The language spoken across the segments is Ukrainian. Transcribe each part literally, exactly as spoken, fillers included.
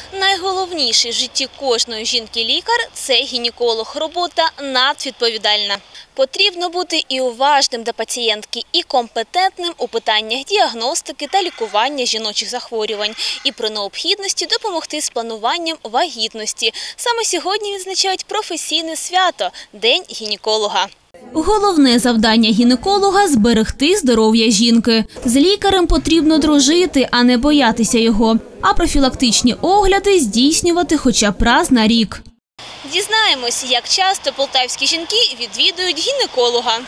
Найголовніший в житті кожної жінки-лікар – це гінеколог. Робота надвідповідальна. Потрібно бути і уважним до пацієнтки, і компетентним у питаннях діагностики та лікування жіночих захворювань, і про необхідності допомогти з плануванням вагітності. Саме сьогодні відзначають професійне свято – День гінеколога. Головне завдання гінеколога – зберегти здоров'я жінки. З лікарем потрібно дружити, а не боятися його. А профілактичні огляди здійснювати хоча б раз на рік. Дізнаємось, як часто полтавські жінки відвідують гінеколога.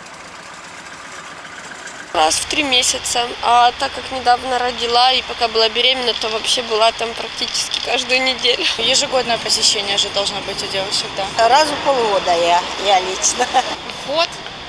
Раз в три месяца. А так как недавно родила и пока была беременна, то вообще была там практически каждую неделю. Ежегодное посещение же должно быть у девушек, да? Раз в полгода я, я лично. Год?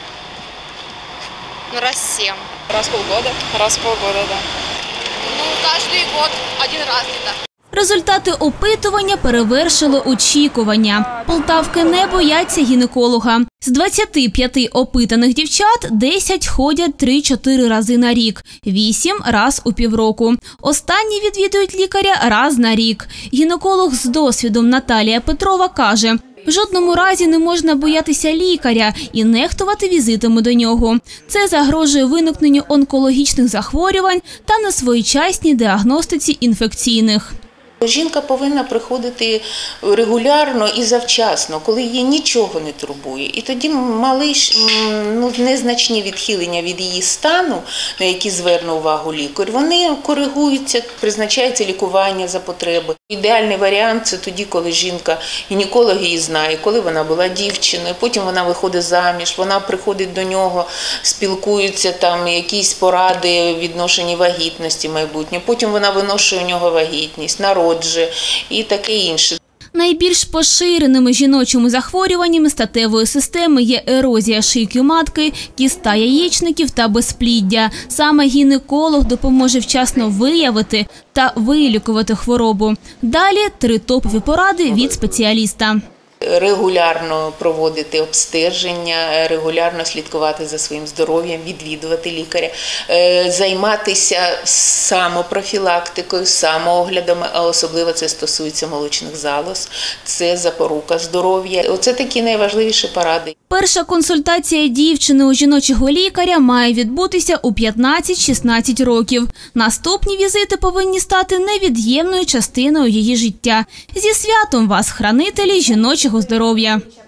Ну, раз семь. Раз в полгода? Раз в полгода, да. Ну, каждый год один раз где-то. Результати опитування перевершили очікування. Полтавки не бояться гінеколога. З двадцяти п'яти опитаних дівчат десять ходять три-чотири рази на рік, вісім – раз у півроку. Останні відвідують лікаря раз на рік. Гінеколог з досвідом Наталія Петрова каже, в жодному разі не можна боятися лікаря і нехтувати візитами до нього. Це загрожує виникненню онкологічних захворювань та несвоєчасній діагностиці інфекційних. Жінка повинна приходити регулярно і завчасно, коли її нічого не турбує. І тоді мали ну, незначні відхилення від її стану, на які зверне увагу лікар, вони коригуються, призначається лікування за потреби. Ідеальний варіант – це тоді, коли жінка, гінеколог її знає, коли вона була дівчиною, потім вона виходить заміж, вона приходить до нього, спілкуються, там якісь поради відношенні вагітності майбутнє, потім вона виношує у нього вагітність, народжує і таке інше. Найбільш поширеними жіночими захворюваннями статевої системи є ерозія шийки матки, кіста яєчників та безпліддя. Саме гінеколог допоможе вчасно виявити та вилікувати хворобу. Далі три топові поради від спеціаліста. Регулярно проводити обстеження, регулярно слідкувати за своїм здоров'ям, відвідувати лікаря, займатися самопрофілактикою, самооглядами, а особливо це стосується молочних залоз, це запорука здоров'я. Оце такі найважливіші поради. Перша консультація дівчини у жіночого лікаря має відбутися у п'ятнадцять-шістнадцять років. Наступні візити повинні стати невід'ємною частиною її життя. Зі святом вас, хранителі жіночого здоров'я!